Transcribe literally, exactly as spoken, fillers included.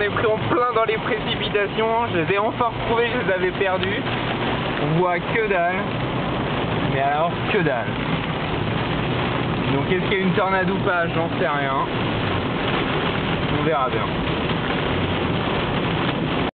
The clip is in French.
est pris en plein dans les précipitations. Je les ai enfin retrouvés, je les avais perdus. On voit que dalle. Mais alors que dalle. Donc est-ce qu'il y a une tornade ou pas? J'en sais rien. On verra bien.